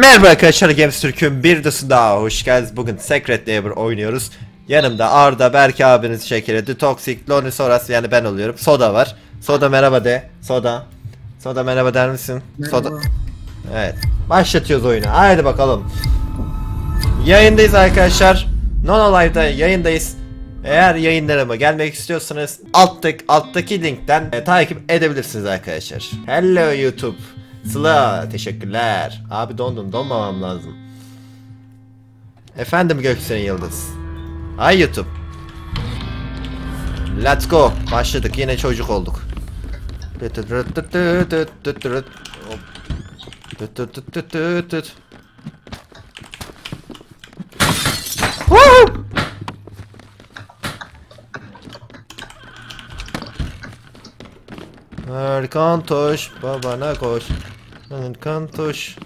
Merhaba arkadaşlar, Games Türk'ün bir videosu daha hoş geldiniz. Bugün Secret Neighbor oynuyoruz. Yanımda Arda, Berke abiniz Şekeri, The Toxic, Lonnie Soras, yani ben oluyorum. Soda var. Soda merhaba de. Soda. Soda merhaba der misin? Merhaba. Soda. Evet. Başlatıyoruz oyunu. Haydi bakalım. Yayındayız arkadaşlar. Nono Live'da yayındayız. Eğer yayınlarıma gelmek istiyorsanız alttaki linkten takip edebilirsiniz arkadaşlar. Hello YouTube. Sıla teşekkürler. Abi donmamam lazım. Efendim Göksel Yıldız. Ay YouTube. Let's go. Başladık, yine çocuk olduk. Erkan toş, babana koş. Erkan toş.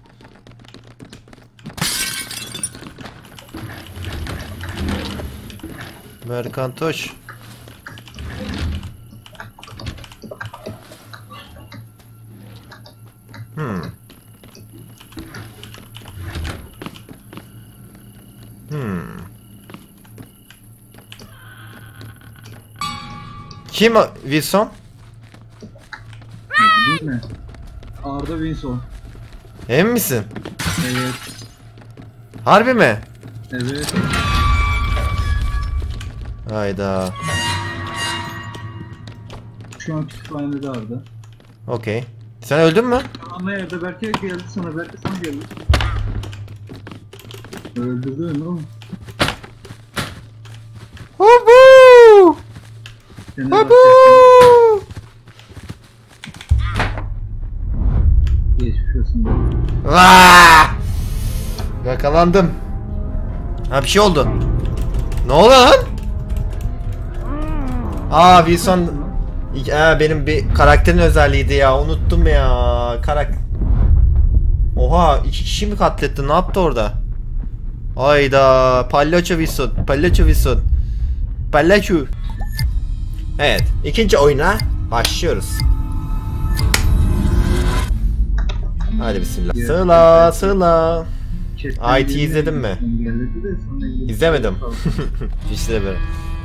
Erkan toş. Kim o? Wilson? Değil mi? Arda Winson. Emin misin? Evet. Harbi mi? Evet. Hayda. Şu an kütüphanede Arda. Okey. Sen öldün mü? Ana evde Berke geldi sana. Berke sana geldi. Öldürdün oğlum. Hubu! Seni Hubu! Geçmiş olsun. Vaa! Yakalandım. Ha, bir şey oldu. Ne oldu lan? Aa, Wilson benim bir karakterin özelliğiydi ya, unuttum ya. Oha, 2 kişi mi katletti, ne yaptı orada? Hayda, Palyaço Wilson, Palyaço Wilson, Palyaço. Evet, ikinci oyuna başlıyoruz. Hadi bismillah. Sıla. IT izledin mi? İzlemedim. İşte böyle.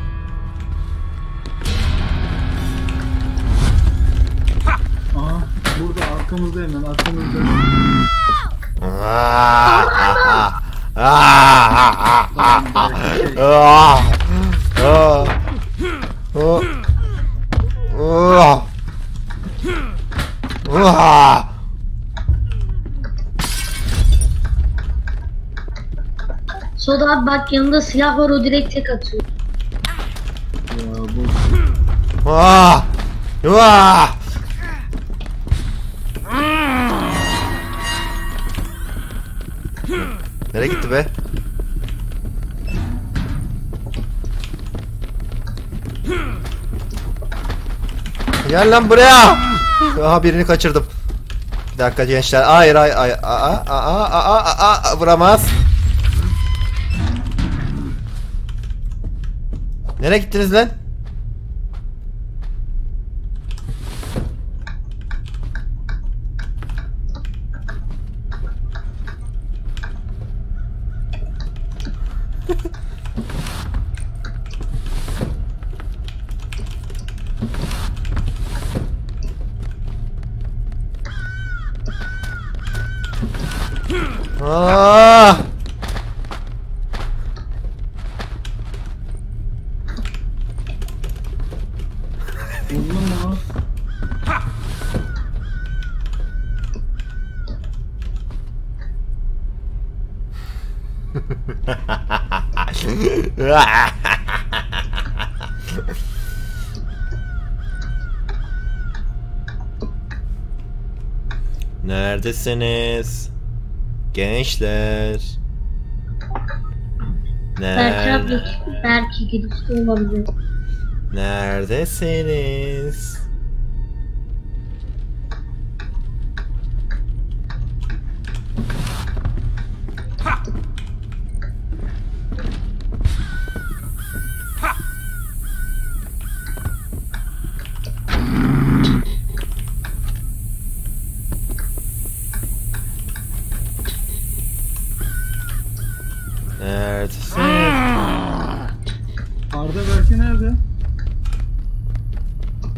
Aha, burada arkamızda hemen arkamızda. Soda abi bak, yanında silah var, o direkt tek atıyor. Ya bu Nereye gitti be? Gel lan buraya. Aha, birini kaçırdım. Bir dakika gençler. Hayır. Vuramaz. Nereye gittiniz lan? Aa! Neredesiniz gençler? Belki girişte olabilir. Neredesiniz?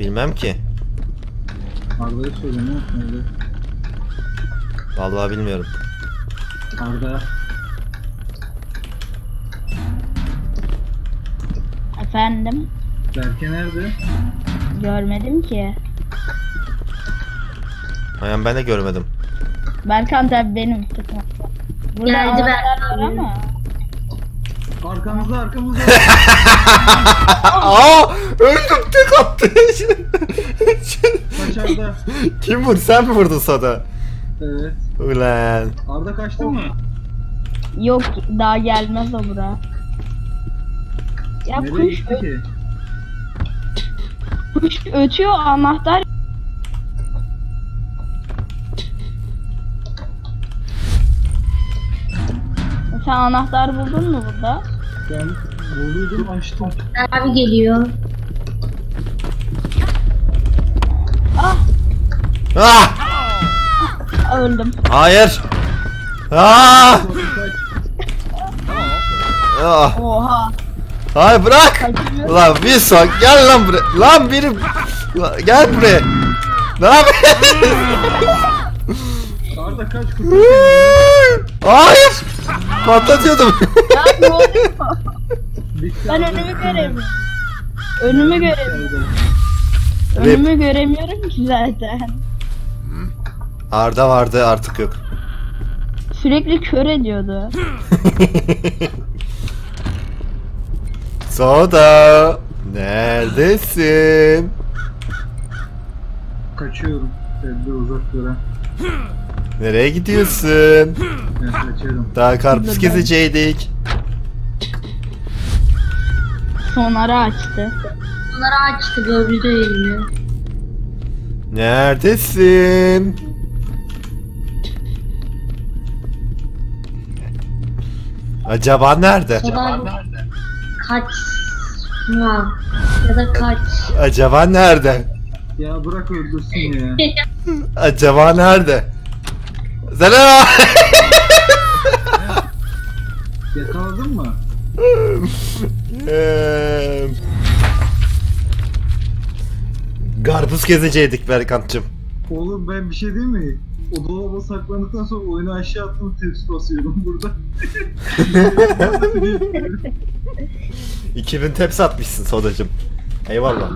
Bilmem ki. Arda'ya söylüyorum ya. Nerede? Vallahi bilmiyorum. Arda. Efendim? Berke nerede? Görmedim ki. Aynen ben de görmedim. Berkan tabi benim. Burada Geldi anahtar Berkan. var ama. Arkamızda arkamızda. Aa, öldüm, tek attı. Kaç Arda? Kim vurdu? Sen mi vurdun sana? Evet. Ulan. Arda kaçtın mı? Yok daha gelmez o bura. Ya Nereye kuş, gitti ki? kuş ötüyor anahtar. Sen anahtar buldun mu burada? Ben bulduydum açtım. Abi geliyor. Ah Ah! öldüm. Hayır. Ah! Kaç. Ah! Oha. Hayır, bırak. Kaçıyor. Lan bir son, gel lan buraya. Lan biri gel buraya. Ne yapıyorsun? Arda kaç kurtar. Hayır. Patlatıyordum. Ya ne oluyor? Bitti Ben Arda. önümü göremiyorum. Önümü göremiyorum. Arda. Önümü göremiyorum ki zaten. Arda vardı, artık yok. Sürekli kör ediyordu. Soda, neredesin? Kaçıyorum. Evde uzaklara. Nereye gidiyorsun? Ben kaçıyorum. Daha karpuz gezeceydik. Sonarı açtı. Bunları açtı gördü elini. Neredesin? Acaba nerede? Soda kaç. Ha. Ya da kaç. Acaba nerede? Ya bırak öldürsün ya. Acaba nerede? Selam. Yakaladın mı? Karpuz gezeceydik Berkant'cığım. Oğlum ben bir şey diyeyim mi? O dolaba saklandıktan sonra oyunu aşağı attım, tepsi basıyorum burada. 2000 tepsi atmışsın Sodacığım. Eyvallah.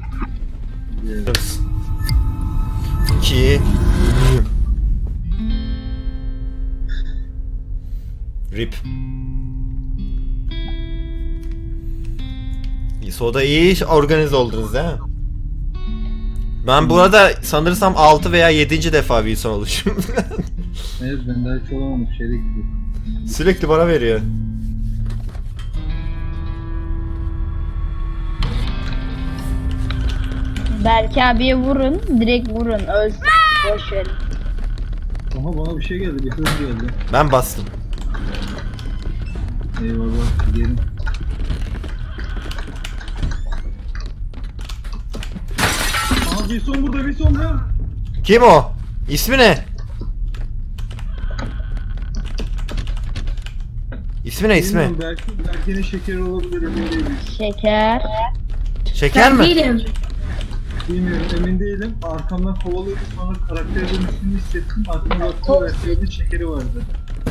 2 Rip. Soda iyi organize oldunuz ha. Ben bu arada sanırsam 6 veya 7. defa Wilson oluşum. Evet ben daha hiç olamadım şeyde gidiyor. Sürekli bana veriyor. Berke abiye vurun. Direkt vurun. Ölsün. Boş verin. Aha bana bir şey geldi, bir hız geldi. Ben bastım. Eyvallah gidelim. Aha bir son burada, bir son ha. Kim o? İsmi ne? İsmi ne ismi? Bilmiyorum, Berke'nin şekeri olabilir, emin değilim. Şeker. Şeker Ben mi? değilim. Bilmiyorum, emin değilim. Arkamdan kovalıyordu, sonra karakter dönüşünü hissettim. Arkamda baktım, Berke'nin şekeri vardı.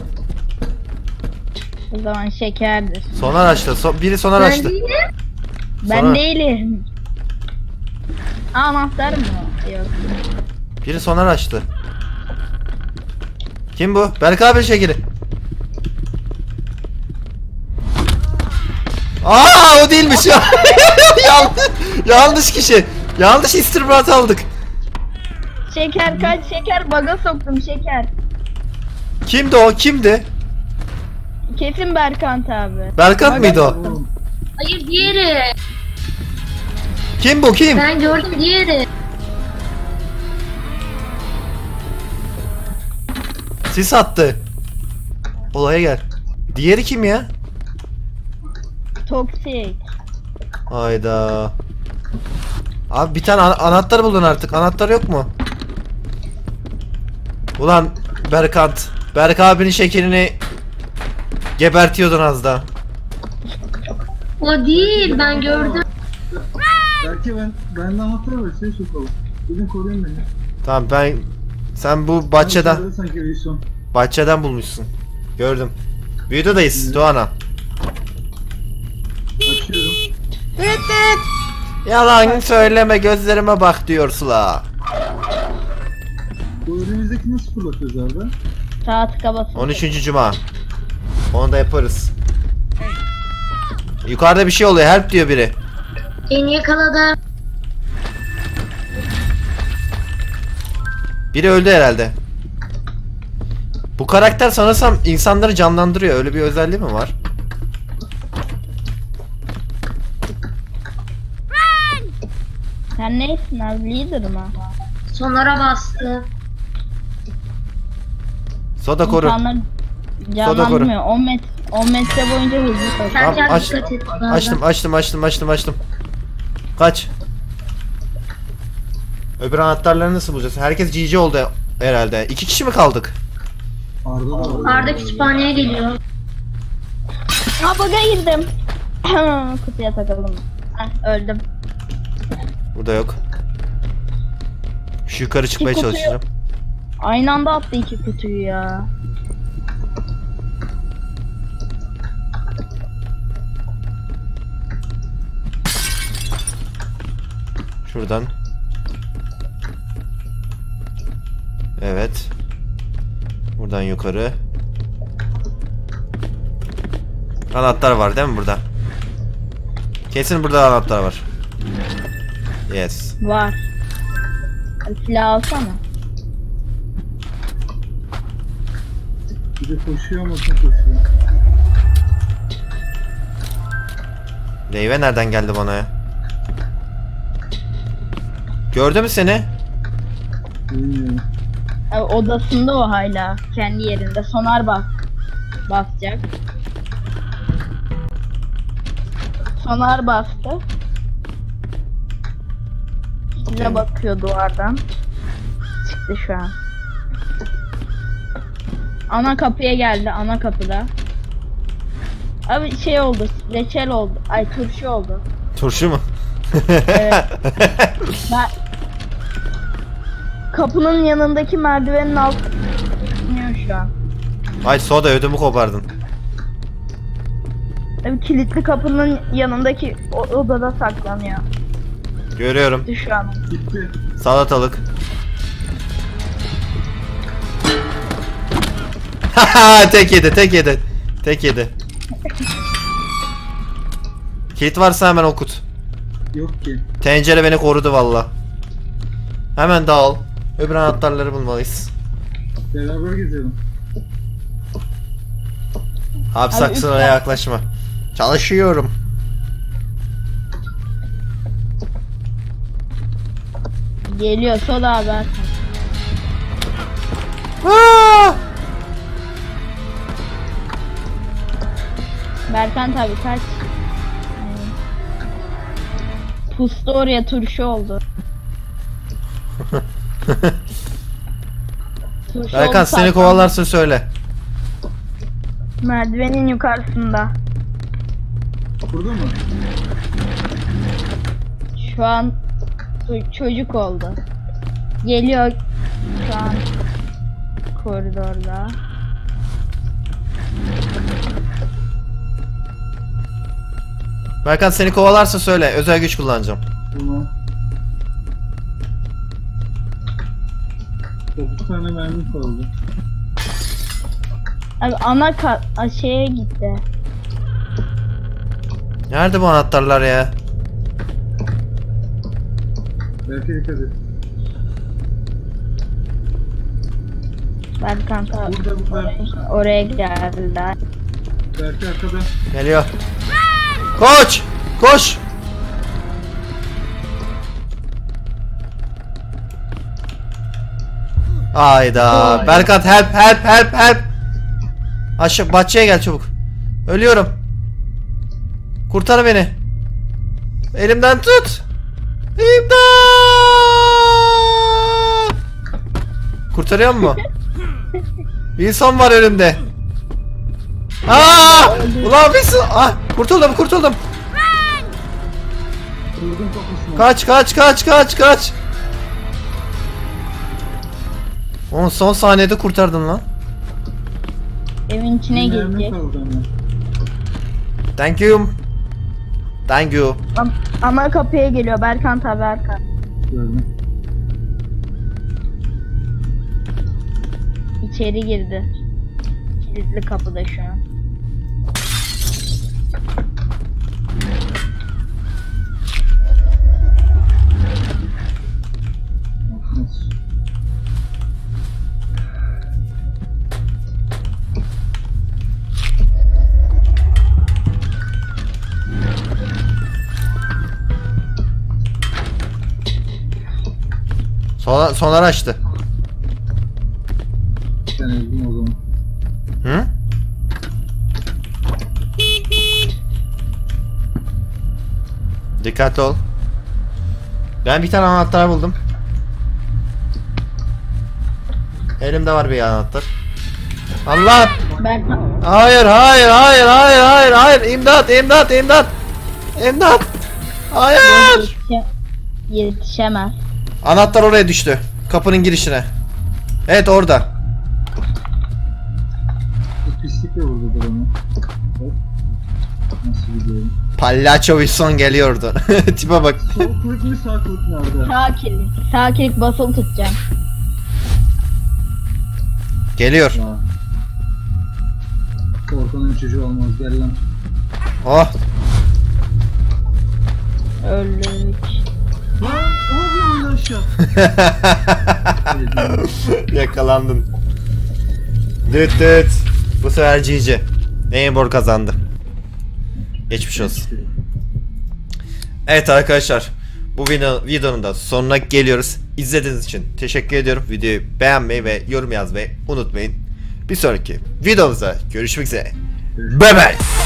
O zaman şekerdir. Son araçta. Biri son Ben araçta. değilim. Ben Sonra- değilim. Anahtar mı? Yok. Biri son araçta. Kim bu? Berk abi şekeri. Aa, o değilmiş ya. Yanlış kişi. Yanlış istihbarat aldık. Şeker kaç şeker baga soktum şeker. Kimdi o? Kimdi? Kesin Berkant abi. Berkant mıydı o? Oğlum, Hayır diğeri. Kim bu? Kim? Ben gördüm diğeri. Sis attı. Olaya gel. Diğeri kim ya? Toksik. Hayda. Abi bir tane anahtar buldun artık. Anahtar yok mu? Ulan Berkant. Berk abinin şekerini gebertiyordun az daha. O değil ben gördüm. Belki bende anahtar var, şey sokalım. Gidin koruyun beni. Tamam sen bu bahçeden Ben sanki Wilson. bulmuşsun. Gördüm. Videodayız Doğan'a. Açıyorum. Yalan söyleme gözlerime bak diyor Sıla. Bu önümüzdeki nasıl fırlatıyoruz abi? Sağ tıka basın. 13. Cuma. Onu da yaparız. Yukarıda bir şey oluyor. Help diyor biri. Beni yakaladı. Biri öldü herhalde. Bu karakter sanırsam insanları canlandırıyor. Öyle bir özelliği mi var? Sen neysin abi? Leader mı? Sonlara bastı. Soda koru. İnsanlar canlandırmıyor. 10 metre boyunca hızlı koşuyor. Sen Tamam, aç- dikkat et. Açtım. Kaç. Öbür anahtarları nasıl bulacağız? Herkes GG oldu herhalde. 2 kişi mi kaldık? Arda da var. Arda kütüphaneye geliyor. Ha bug'a girdim. Kutuya takalım. Heh, öldüm. Burada yok. Şu yukarı çıkmaya kutuyu- çalışacağım. Aynı anda attı 2 kutuyu ya. Şuradan. Evet. Buradan yukarı. Anahtar var değil mi burada? Kesin burada anahtar var. Yes. Var. Hadi silah alsana. Bir de koşuyor ama kim koşuyor? Leyve nereden geldi bana ya? Gördü mü seni? Bilmiyorum. Abi, odasında o hala. Kendi yerinde. Sonar basacak. Sonar bastı. Size Okey. bakıyor duvardan. Çıktı şu an. Ana kapıya geldi. Ana kapıda. Abi şey oldu. Reçel oldu. Ay turşu oldu. Turşu mu? Evet. Ben... Kapının yanındaki merdivenin altında şu an. Ay Soda ödümü kopardın. Tabii kilitli kapının yanındaki odada saklanıyor. Görüyorum. Şu an. Gitti. Salatalık. Haha tek yedi. Kilit varsa hemen okut. Yok ki. Tencere beni korudu valla. Hemen dağıl. Öbür anahtarları bulmalıyız. Beraber gezelim. Abi saksına yaklaşma. Çalışıyorum. Geliyor Soda abi. Aa! Berkant abi kaç. Pustu oraya turşu oldu. Turşu Berkan oldu seni zaten. kovalarsa söyle. Merdivenin yukarısında. Burada mı? Şu an çocuk oldu. Geliyor şu an koridorda. Berkan seni kovalarsa söyle. Özel güç kullanacağım. Tamam. 9 tane mermi kaldı. Abi ana şeye gitti. Nerede bu anahtarlar ya? Belki dikkat et. Berkant abi Burada. oraya geldiler. Belki arkada. Geliyor. Koş! Koş! Ayda. Berkant help. Aşağı bahçeye gel çabuk. Ölüyorum. Kurtar beni. Elimden tut. İmdat! Kurtarıyor mu? Wilson var önümde. Aa! Ulan Wilson! Ah, kurtuldum. Kırdım kapısını. Kaç. Onu son saniyede kurtardın lan. Evin içine Bir mermi girecek. kaldı ama. Thank you. Ana kapıya geliyor. Berkan tabi Berkan. Gördüm. İçeri girdi. Kilitli kapıda şu an. Nasıl? Sonar açtı. Ben öldüm o zaman. Hı? Dikkatli ol. Ben bir tane anahtar buldum. Elimde var bir anahtar. Allah! Berkan. Hayır! İmdat! Hayır! Yetişemez. Anahtar oraya düştü. Kapının girişine. Evet orada. Bu pislikle vurdu bana. Bak. Nasıl gidiyorum? Palyaço Wilson geliyordu. Tipe bak. Sol klik mi sağ klik nerede? Sağ kilik basılı tutacağım. Geliyor. Ya. Korkanın çocuğu olmaz, gel lan. Oh. Öldük. Lan abi oyun aşağı. Yakalandın. Düt. Bu sefer GG. Neighbor kazandı. Geçmiş olsun. Evet arkadaşlar. Bu videonun da sonuna geliyoruz. İzlediğiniz için teşekkür ediyorum. Videoyu beğenmeyi ve yorum yazmayı unutmayın. Bir sonraki videomuzda görüşmek üzere. Bye bye.